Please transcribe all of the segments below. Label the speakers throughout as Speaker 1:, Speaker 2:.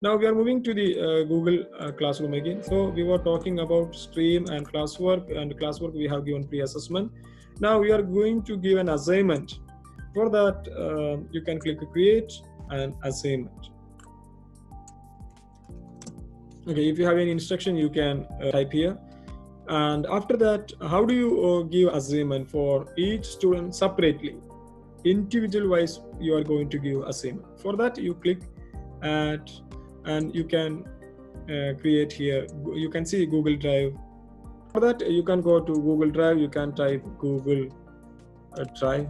Speaker 1: Now we are moving to the Google Classroom again. So we were talking about stream and classwork we have given pre-assessment. Now we are going to give an assignment. For that, you can click create an assignment. Okay, if you have any instruction, you can type here. And after that, how do you give assignment for each student separately? Individual wise, you are going to give assignment. For that, you click add, and you can create here. You can see Google Drive. For that, you can go to Google Drive. You can type Google Drive.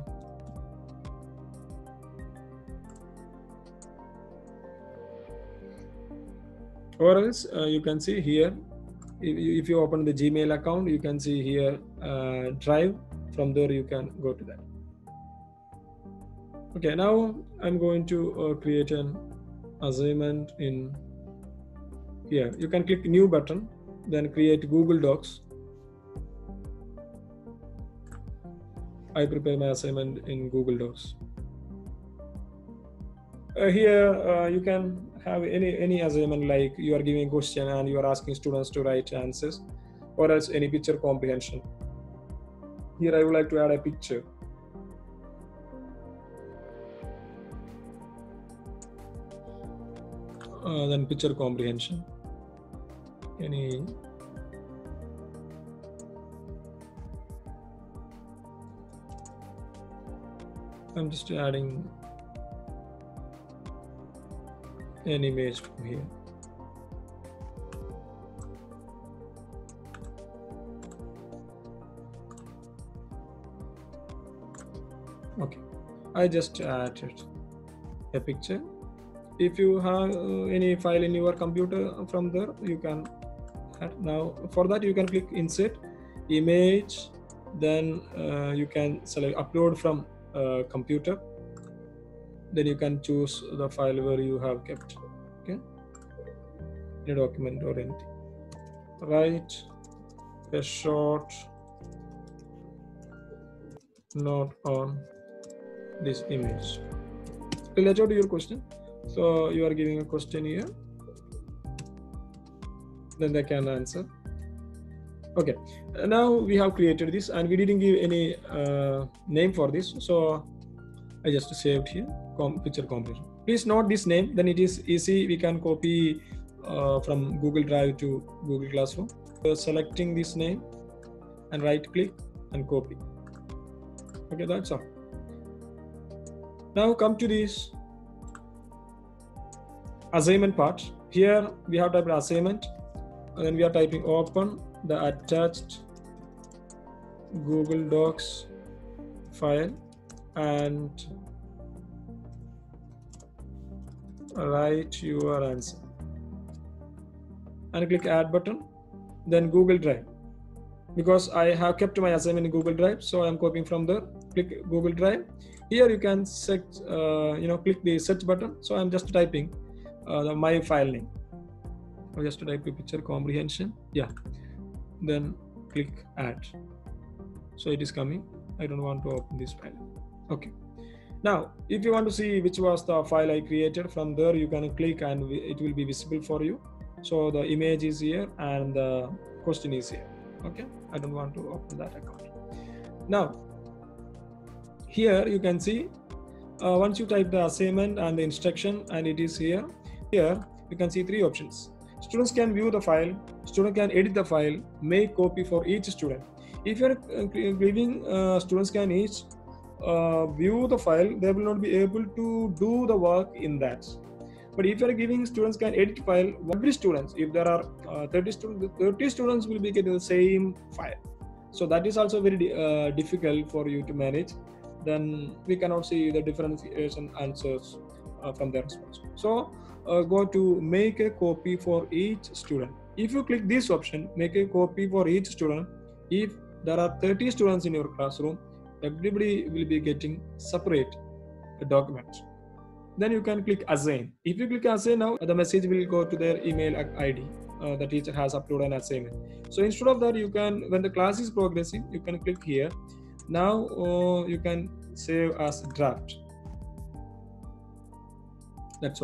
Speaker 1: Or else you can see here, if you open the Gmail account, you can see here Drive. From there you can go to that. Okay, now I'm going to create an assignment in here. You can click new button, then create Google Docs. I prepare my assignment in Google Docs. Here you can have any assignment, like you are giving a question and you are asking students to write answers, or else any picture comprehension. Here I would like to add a picture. Then picture comprehension. I'm just adding an image from here. Okay, I just added a picture. If you have any file in your computer, from there you can add. Now for that you can click insert image, then you can select upload from computer. Then you can choose the file where you have kept, okay, a document or anything. Write a short note on this image related to your question. So you are giving a question here, then they can answer. Okay, now we have created this and we didn't give any name for this, so I just saved here picture comprehension. Please note this name, then it is easy. We can copy from Google Drive to Google Classroom. So selecting this name and right click and copy. Okay, that's all. Now come to this assignment part. Here we have typed assignment, and then we are typing open the attached Google Docs file and write your answer and click add button, then Google Drive. Because I have kept my assignment in Google Drive, so I am copying from there. Click Google Drive. Here you can set, click the search button. So I'm just typing my file name. I'll just type a picture comprehension. Yeah. Then click add. So it is coming. I don't want to open this file. Okay. Now, if you want to see which was the file I created, from there you can click and it will be visible for you. So the image is here and the question is here. Okay. I don't want to open that account. Now, here you can see once you type the assignment and the instruction, and it is here. Here you can see three options. Students can view the file, student can edit the file, make copy for each student. If you are giving students can each view the file, they will not be able to do the work in that. But if you are giving students can edit file, every student, if there are 30 students will be getting the same file. So that is also very difficult for you to manage. Then we cannot see the differentiation answers from their response. So go to make a copy for each student. If you click this option, make a copy for each student, if there are 30 students in your classroom, everybody will be getting separate documents. Then you can click assign. If you click assign, now the message will go to their email ID. The teacher has uploaded an assignment. So instead of that, you can, when the class is progressing, you can click here. Now you can save as draft. That's all.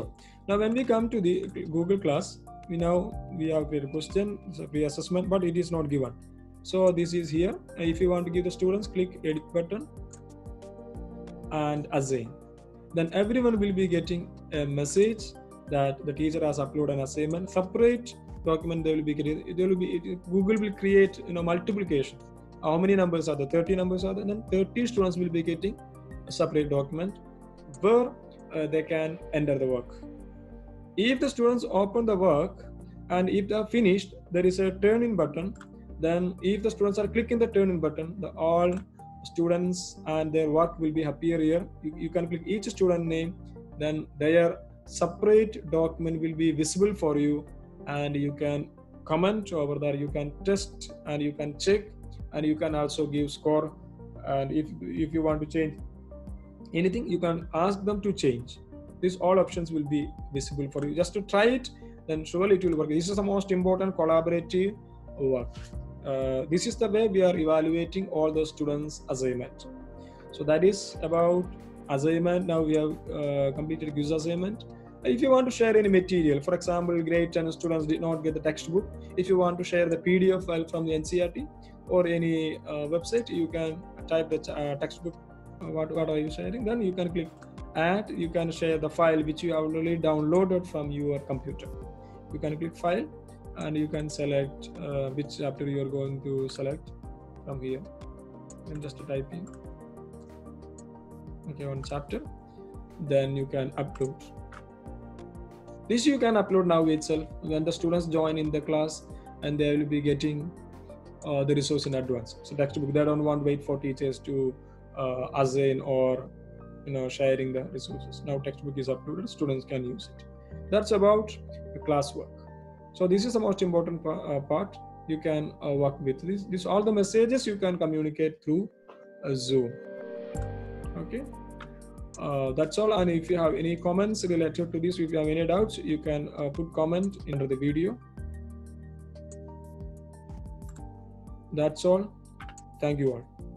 Speaker 1: Now when we come to the Google class, we have created a question, it's a free assessment, but it is not given. So this is here. If you want to give the students, click edit button and assign. Then everyone will be getting a message that the teacher has uploaded an assignment. Separate document they will be created. Google will create multiplication. How many numbers are there? 30 numbers are there. Then 30 students will be getting a separate document where they can enter the work. If the students open the work and if they are finished, there is a turn in button. Then if the students are clicking the turn in button, all students and their work will be appear here. You can click each student name, then their separate document will be visible for you, and you can comment over there, you can test and you can check, and you can also give score. And if you want to change anything, you can ask them to change. These all options will be visible for you. Just to try it, then surely it will work. This is the most important collaborative work. This is the way we are evaluating all the students' assignment. So that is about assignment. Now we have completed quiz assignment. If you want to share any material, for example, grade 10 students did not get the textbook. If you want to share the PDF file from the NCERT or any website, you can type the textbook. What are you sharing? Then you can click add. You can share the file which you have already downloaded from your computer. You can click file, and you can select which chapter you are going to select from here, and just type in one chapter. Then you can upload. This you can upload now itself when the students join in the class, and they will be getting the resource in advance. So textbook, they don't want to wait for teachers to assign or sharing the resources. Now textbook is uploaded, students can use it. That's about the classwork. So this is the most important part. You can work with this. All the messages you can communicate through Zoom. Okay. That's all. And if you have any comments related to this, if you have any doubts, you can put comment under the video. That's all. Thank you all.